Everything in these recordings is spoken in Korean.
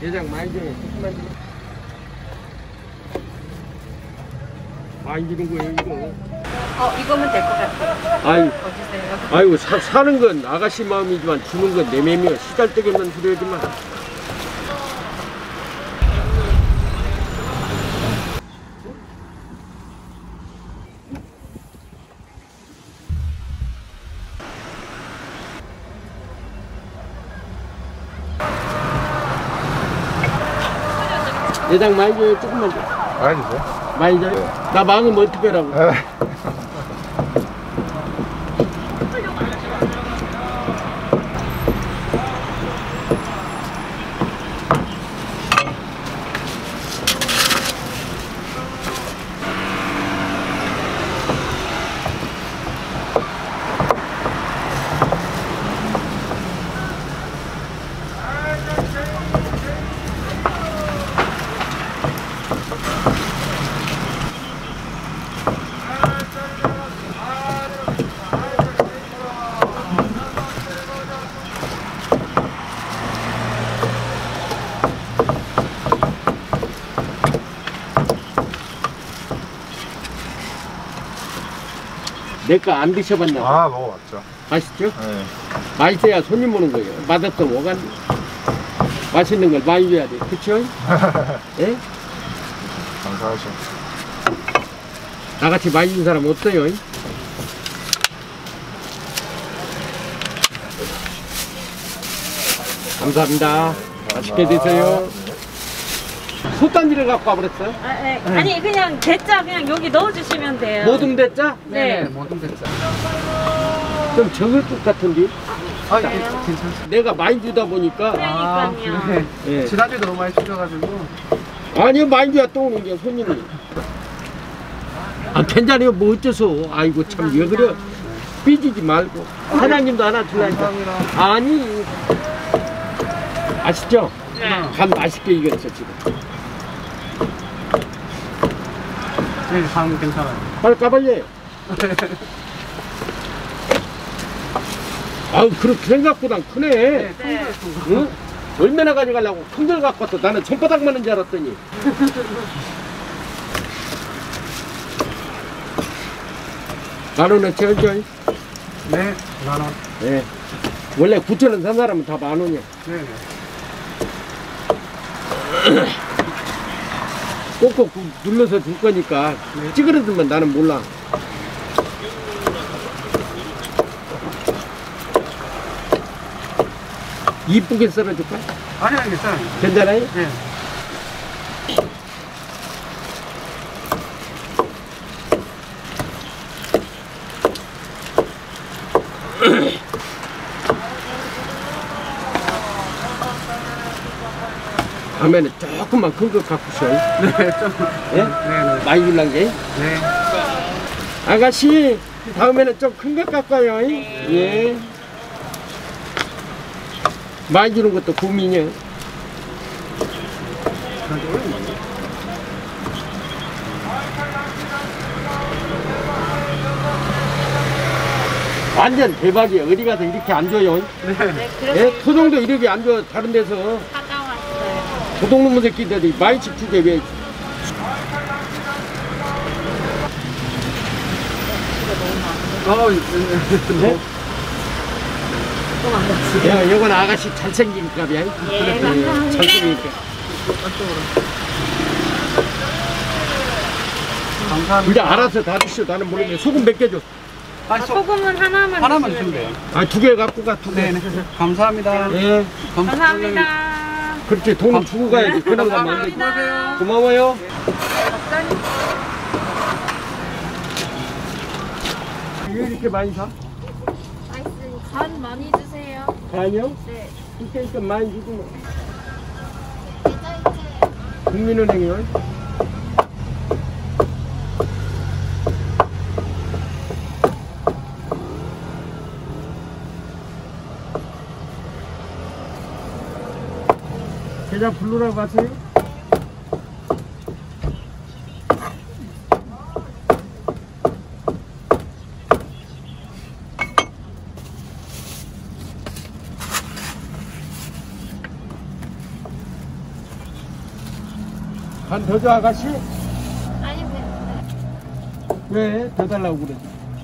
대장 많이 줘요. 조금만 줘. 많이 주는 거예요, 이거. 이거면 될 것 같아요. 아유, 어디세요? 아이고, 사는 건 아가씨 마음이지만 주는 건 내 맘이요. 시달때게만 드려야지만. 대장 많이 줘요, 조금만 줘. 많이 주세요. 많이 줘요? 나 망하면 어떻게 하라고? 내 거 안 드셔봤나? 아, 먹어봤죠. 맛있죠? 네. 맛있어야 손님 오는 거예요. 맛없으면 오간. 맛있는 걸 많이 줘야 돼. 그쵸? 예? 감사하죠. 나같이 많이 준 사람 없어요. 감사합니다. 맛있게 드세요. 솥단지를 갖고 와버렸어요? 네. 아니 그냥 대짜 그냥 여기 넣어주시면 돼요. 모둠 대짜? 네. 모든 됐죠. 좀 적을 것 같은데? 아, 예, 괜찮습니다. 내가 많이 주다 보니까. 그러니까요. 그래. 예. 지난주에 너무 많이 주셔가지고. 아니요, 많이 줘야 또 오는 게 손님이. 아, 괜찮아요. 뭐 어째서. 아이고, 참, 왜 그래. 삐지지 말고. 사장님도 하나 주라니까. 감사합니다. 아니. 아시죠? 네. 간 맛있게 익었어, 지금. 네, 감 괜찮아요. 빨리 까발려요. 아우, 그렇게 생각보단 크네. 네, 네. 응? 얼마나 가져가려고 큰 걸 갖고 왔어. 나는 손바닥 많은 줄 알았더니. 만 원어치 하죠? 네, 만원. 네. 원래 9,000원 산 사람은 다 만 원이야. 네, 네. 꼭꼭 눌러서 줄 거니까 찌그러들면 나는 몰라. 이쁘게 썰어줄까? 아니, 괜찮아요. 괜찮아요? 네. 다음에는 조금만 큰 거 갖고 셔. 네, 좀. 예? 네, 네. 많이 줄란 게. 네. 아가씨, 다음에는 좀 큰 거 갖고 와요. 예. 많이 주는 것도 고민이야. 완전 대박이야. 어디 가서 이렇게 안 줘요. 네, 그래서 예? 토종도 이렇게 안 줘. 다른 데서. 갔다 왔어요. 도둑놈의 새끼들이 많이 집주게 왜. 네? 야, 이건 아가씨 잘생긴 값이야. 예, 감사합니다. 잘생기니까. 감사합니다. 이제 알아서 다 드시오. 나는 모르겠네. 소금 몇 개 줘. 아, 소금은 하나만 하나만 주시면 주면 돼요. 아, 2개 갖고 가, 2개. 네, 네. 감사합니다. 예. 감사합니다. 그렇지, 돈을 주고 가야지. 그나마 가면 안 되지. 감사합니다. 고마워요. 왜 이렇게 많이 사? 맛있으니까 간 많이 주세요. 아니요? 네. 그러니까 많이 주고 뭐. 국민은행이요? 계좌 부르라고 하세요? 간 더 줘 아가씨? 아니, 왜? 더 달라고 그러지?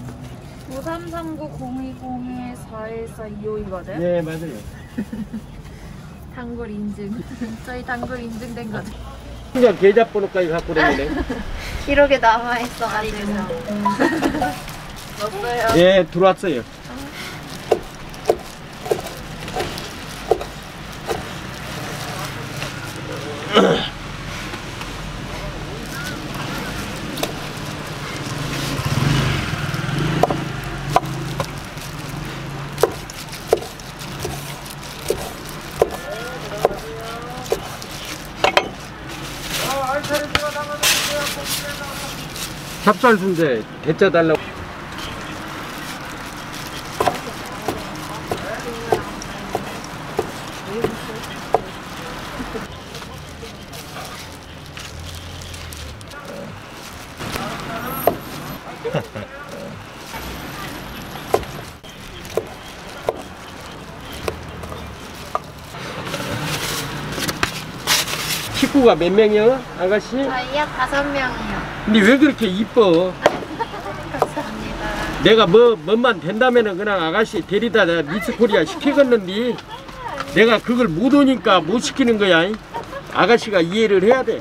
9339-0201-41425이거든? 네 맞아요. 단골 인증. 저희 단골 인증된 거죠. 그냥 계좌번호까지 갖고 그랬네. 기록에 남아있어가지고. 넣었어요. 예 들어왔어요. 찹쌀 순대 대짜 달라고. 식구가 몇 명이요, 아가씨? 저희요? 5명이요. 근데 왜 그렇게 이뻐? 감사합니다. 내가 뭐만 된다면은 그냥 아가씨 데리다 내가 미스 코리아 시키겠는데 내가 그걸 못 오니까 못 시키는 거야. 아가씨가 이해를 해야 돼.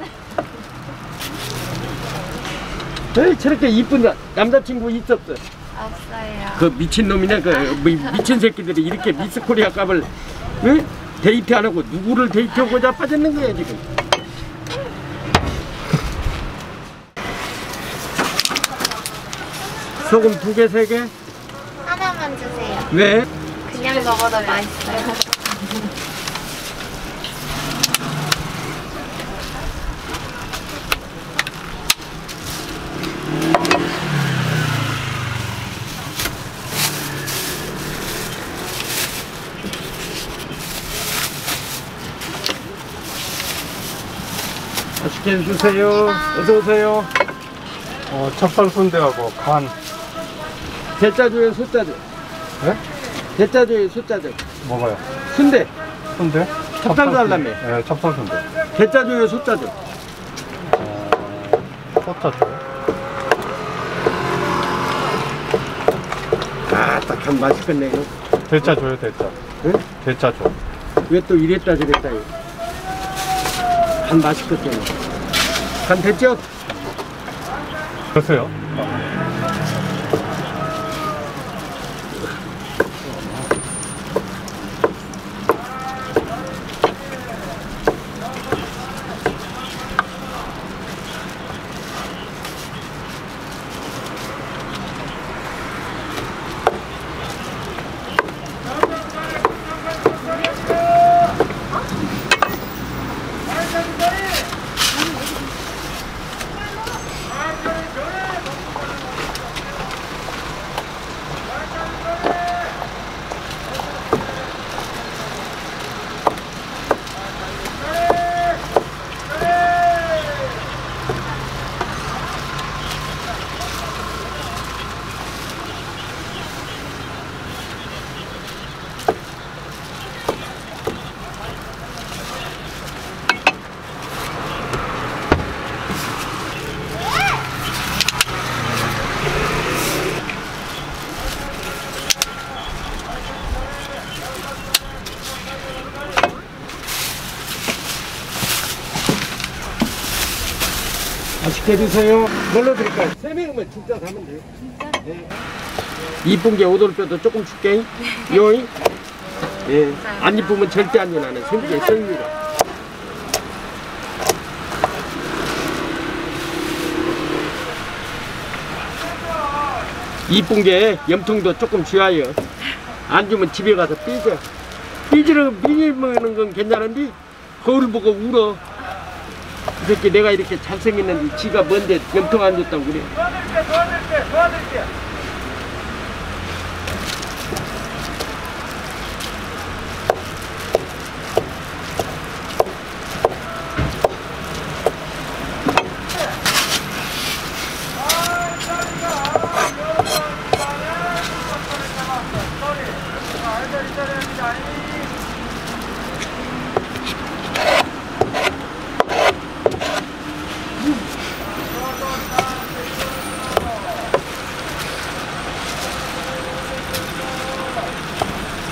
에이, 저렇게 이쁜 남자친구 있었어. 없어요. 그 미친놈이네. 그 미친 새끼들이 이렇게 미스 코리아 값을 응? 데이트 안 하고 누구를 데이트하고 자빠졌는 거야 지금. 소금 2개, 3개? 하나만 주세요. 왜? 그냥 먹어도 맛있어요. 맛있게 해주세요. 어서오세요. 찹쌀 순대하고 간. 대짜조에 소짜조. 네? 대짜조에 소짜조. 먹어요. 순대. 순대? 찹쌀 달라며. 네, 찹쌀 순대. 대짜조에 소짜조. 소짜죠. 아, 딱한 맛있겠네 이거. 대짜 줘요, 대짜. 응? 대짜 줘. 왜 또 이랬다 저랬다 이거. 간 맛있겠네. 간 됐죠? 드세요. 맛있게 해주세요. 뭘로 드릴까요? 3명이면 진짜 사면 돼요. 진짜? 네. 이쁜 게 오돌뼈도 조금 줄게. 요이. 예. 안 이쁘면 절대 안 줘. 나는 생기게 생기가. 이쁜 게 염통도 조금 줘요. 안 주면 집에 가서 삐져. 삐지는 건 괜찮은데 거울 보고 울어. 이 새끼 내가 이렇게 잘생겼는데 지가 뭔데 염통 안 줬다고 그래. 도와드릴게.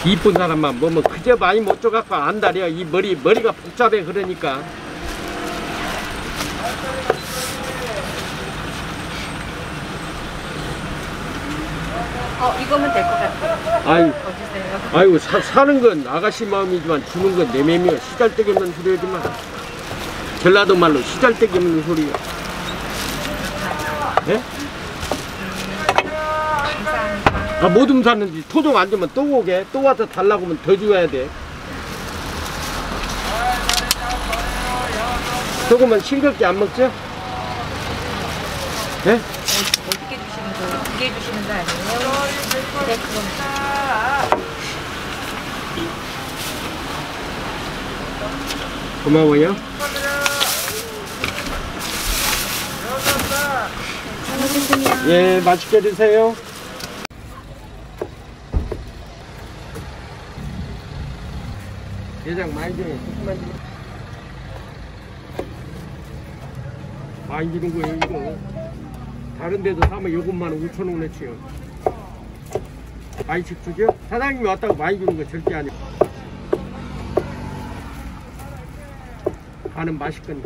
이쁜 사람만 보면 그저 많이 못 줘갖고 안달이야. 이 머리가 복잡해. 그러니까 이거면 될 것 같아요. 아유 어주세요. 아이고 사는 건 아가씨 마음이지만 주는 건 내 맘이야. 시잘데기 없는 소리 하지 마. 전라도 말로 시잘데기 없는 소리야. 예? 아, 뭐좀 샀는지 토종 안 주면 또 오게. 또 와서 달라고 하면 더 줘야 돼. 조금만 싱겁게 안 먹죠? 예? 어떻게 주시는 거예요? 두개 주시는 거 아니에요? 네, 그럼. 고마워요. 예, 맛있게 드세요. 대장 많이 줘요. 조금만 줘. 많이 주는 거예요, 이거. 다른 데도 사면 요것만 5,000원어치요. 많이씩 주죠? 사장님이 왔다고 많이 주는 거 절대 아니고. 간은 맛있거든요.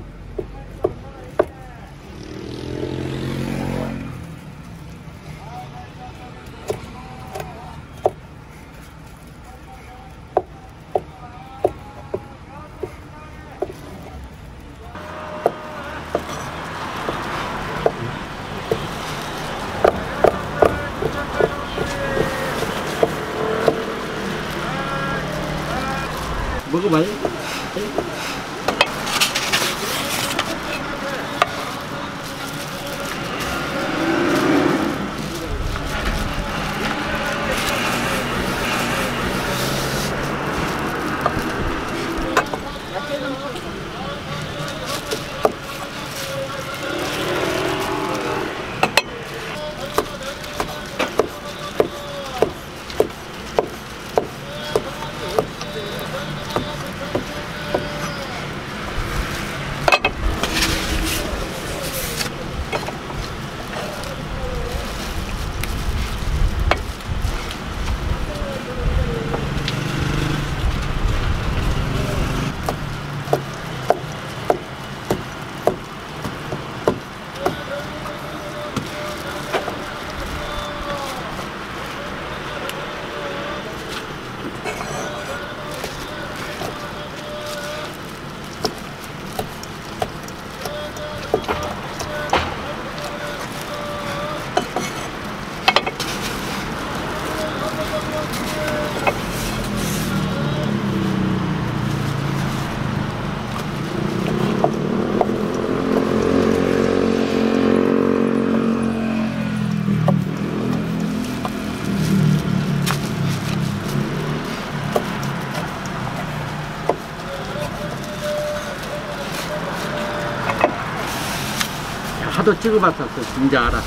먹어봐요. 하도 찍어봤었어. 진짜 알아.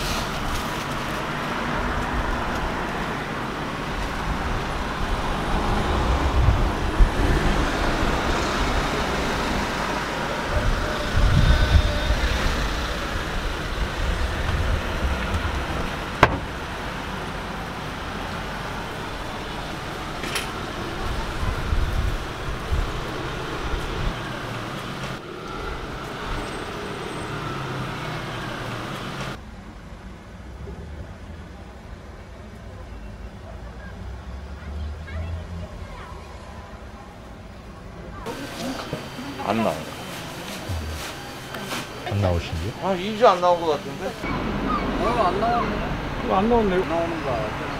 안 나와요. 안 나오신지? 한 2주 안 나온 것 같은데? 안 나왔네. 안 나왔네요. 나오는 거.